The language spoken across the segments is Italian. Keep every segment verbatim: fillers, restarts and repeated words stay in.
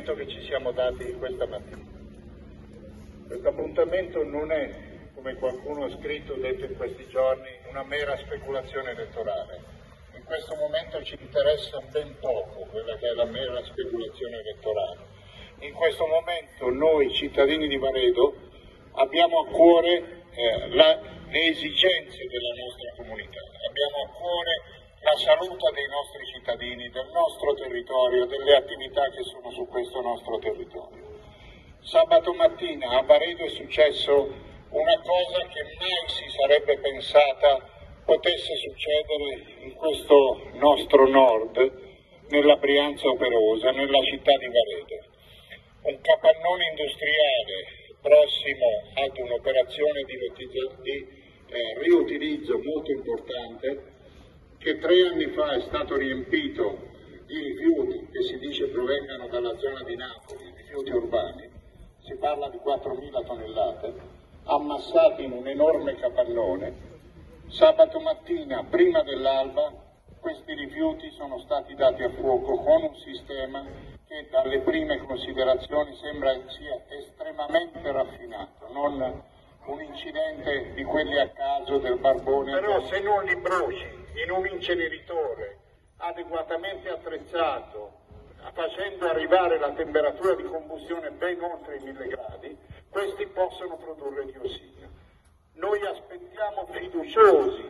appuntamento che ci siamo dati questa mattina. Questo appuntamento non è, come qualcuno ha scritto, detto in questi giorni, una mera speculazione elettorale. In questo momento ci interessa ben poco quella che è la mera speculazione elettorale. In questo momento noi cittadini di Varedo abbiamo a cuore eh, la, le esigenze della nostra comunità, abbiamo a cuore la salute dei nostri cittadini, del nostro territorio, delle attività che sono su questo nostro territorio. Sabato mattina a Varedo è successo una cosa che mai si sarebbe pensata potesse succedere in questo nostro nord, nella Brianza operosa, nella città di Varedo. Un capannone industriale prossimo ad un'operazione di, di eh, riutilizzo molto importante, che tre anni fa è stato riempito di rifiuti che si dice provengano dalla zona di Napoli, rifiuti urbani, si parla di quattromila tonnellate, ammassati in un enorme capannone. Sabato mattina, prima dell'alba, questi rifiuti sono stati dati a fuoco con un sistema che dalle prime considerazioni sembra sia estremamente raffinato, non un incidente di quelli a caso del barbone. Però se non li bruci in un inceneritore adeguatamente attrezzato, facendo arrivare la temperatura di combustione ben oltre i mille gradi, questi possono produrre diossina. Noi aspettiamo fiduciosi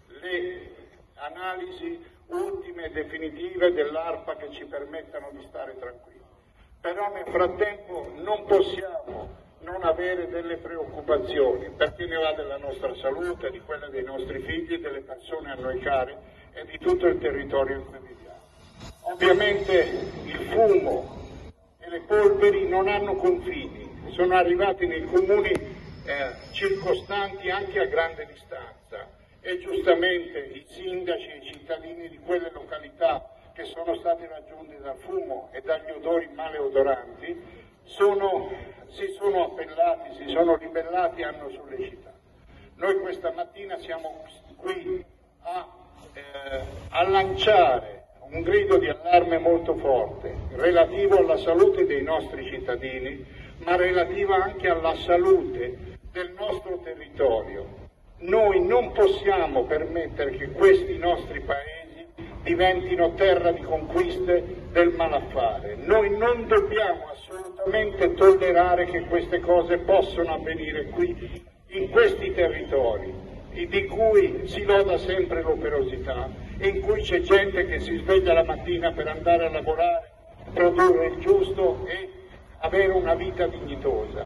le analisi ultime e definitive dell'ARPA che ci permettano di stare tranquilli. Però nel frattempo non possiamo non avere delle preoccupazioni, perché ne va della nostra salute, di quella dei nostri figli, delle persone a noi care e di tutto il territorio in cui viviamo. Ovviamente il fumo e le polveri non hanno confini, sono arrivati nei comuni eh, circostanti anche a grande distanza e giustamente i sindaci e i cittadini di quelle località che sono stati raggiunti dal fumo e dagli odori maleodoranti sono, si sono appellati, si sono ribellati e hanno sollecitato. Noi questa mattina siamo qui a, eh, a lanciare un grido di allarme molto forte relativo alla salute dei nostri cittadini, ma relativo anche alla salute del nostro territorio. Noi non possiamo permettere che questi nostri paesi diventino terra di conquiste del malaffare. Noi non dobbiamo assolutamente tollerare che queste cose possano avvenire qui, in questi territori, di cui si loda sempre l'operosità, e in cui c'è gente che si sveglia la mattina per andare a lavorare, produrre il giusto e avere una vita dignitosa.